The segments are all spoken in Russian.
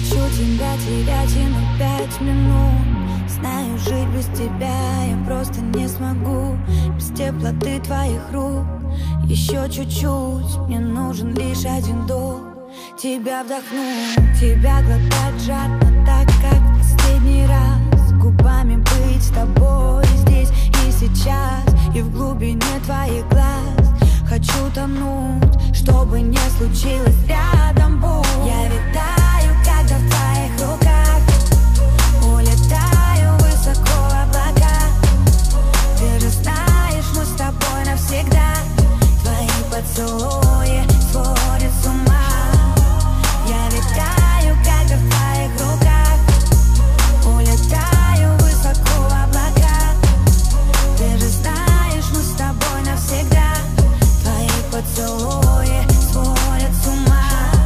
Хочу тебя терять и на 5 минут. Знаю, жить без тебя я просто не смогу. Без теплоты твоих рук еще чуть-чуть. Мне нужен лишь один вдох. Тебя вдохнуть, тебя глотать жадно, так как в последний раз. Губами быть с тобой здесь и сейчас. И в глубине твоих глаз хочу тонуть, чтобы не случилось рядом будь. Я витаю, когда в твоих руках, улетаю высоко в облака. Ты же знаешь, мы с тобой навсегда. Твои поцелуи сводят с ума. Я витаю, когда в твоих руках, улетаю высоко в облака. Ты же знаешь, мы с тобой навсегда. Твои поцелуи сводят с ума.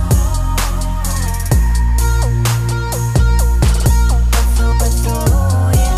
Поцелуи.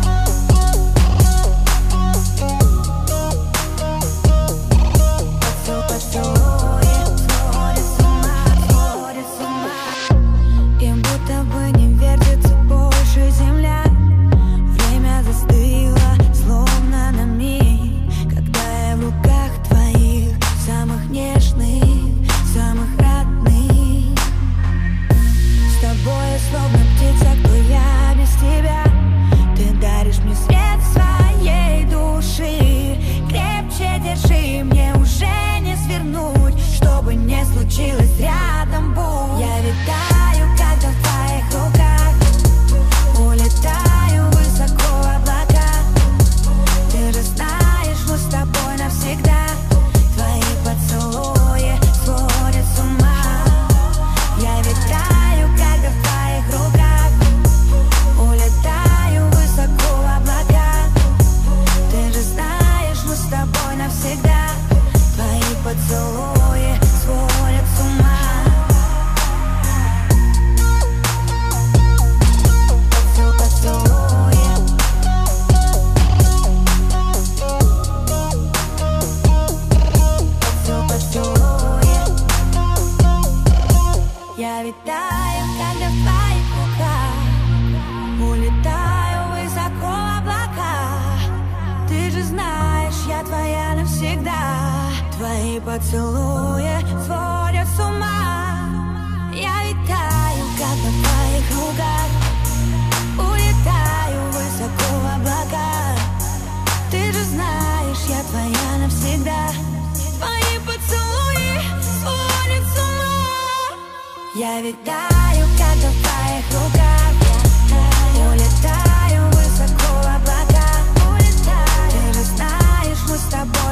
Поцелуи сводят с ума, сводят с ума. И будто бы не вертится больше земля. Время застыло, словно на миг, когда я в руках твоих, самых нежных, самых родных. С тобой я словно птица, кто я без тебя. Ты даришь мне свет своей души. Крепче держи, мне уже не свернуть. Чтобы не случилось, рядом будь. Я витаю, когда в твоих руках, улетаю высоко в облака. Ты же знаешь, мы с тобой навсегда. Твои поцелуи сводят с ума. Я витаю, когда в твоих руках, улетаю высоко в облака. Ты же знаешь, мы с тобой навсегда. Твои поцелуи сводят с ума. Поцелуи. Поцелуи. Я витаю, когда в твоих руках, улетаю высоко в облака. Ты же знаешь, я твоя навсегда. Твои поцелуи сводят с ума. Я витаю, когда в твоих руках, улетаю высоко в облака. Ты же знаешь, я твоя навсегда. Твои поцелуи сводят с ума. Я витаю, когда в твоих руках, улетаю высоко в облака. Ты же знаешь, мы с тобой